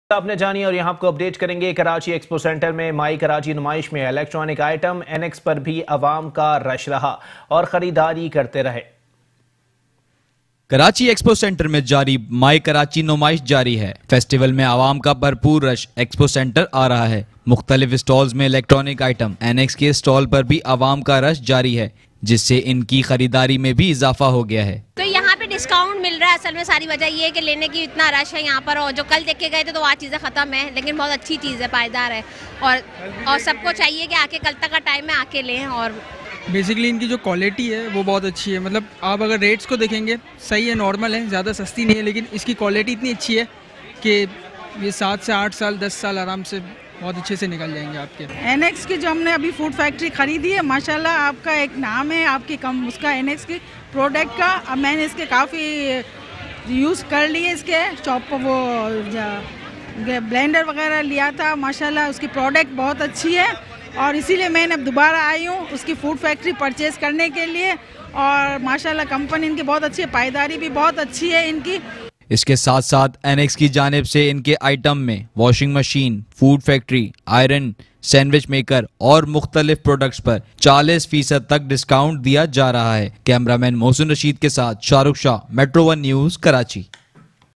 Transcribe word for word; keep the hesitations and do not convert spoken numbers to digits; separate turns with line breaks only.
आपने जानी और यहाँ आपको अपडेट करेंगे। कराची एक्सपो सेंटर में माई कराची नुमाइश में इलेक्ट्रॉनिक आइटम एनएक्स पर भी अवाम का रश रहा और खरीदारी करते रहे।
कराची एक्सपो सेंटर में जारी माई कराची नुमाइश जारी है। फेस्टिवल में आवाम का भरपूर रश एक्सपो सेंटर आ रहा है। मुख्तलिफ स्टॉल्स में इलेक्ट्रॉनिक आइटम एनएक्स के स्टॉल पर भी आवाम का रश जारी है, जिससे इनकी खरीदारी में भी इजाफा हो गया है।
तो यहाँ पे डिस्काउंट मिल रहा है। असल में सारी वजह ये है कि लेने की इतना रश है यहाँ पर, और जो कल देख के गए थे तो आज चीज़ें ख़त्म है, लेकिन बहुत अच्छी चीज़ है, पायदार है, और और सबको चाहिए कि आके कल तक का टाइम में आके लें। और
बेसिकली इनकी जो क्वालिटी है वो बहुत अच्छी है। मतलब आप अगर रेट्स को देखेंगे सही है, नॉर्मल है, ज़्यादा सस्ती नहीं है, लेकिन इसकी क्वालिटी इतनी अच्छी है कि ये सात से आठ साल दस साल आराम से बहुत अच्छे से निकल जाएंगे आपके।
एनएक्स की जो हमने अभी फूड फैक्ट्री खरीदी है, माशाल्लाह आपका एक नाम है आपकी कम उसका एनएक्स की प्रोडक्ट का। अब मैंने इसके काफ़ी यूज़ कर लिए, इसके चॉप वो ब्लेंडर वगैरह लिया था, माशाल्लाह उसकी प्रोडक्ट बहुत अच्छी है और इसीलिए मैंने अब दोबारा आई हूँ उसकी फूड फैक्ट्री परचेज़ करने के लिए। और माशाल्लाह कंपनी इनकी बहुत अच्छी है, पायदारी भी बहुत अच्छी है इनकी।
इसके साथ साथ एनएक्स की जानिब से इनके आइटम में washing machine, food factory, iron, sandwich maker और मुख्तलिफ प्रोडक्ट्स पर चालीस फीसद तक डिस्काउंट दिया जा रहा है। कैमरामैन मोहसिन रशीद के साथ Shahrukh Shah, Metro One News, Karachi.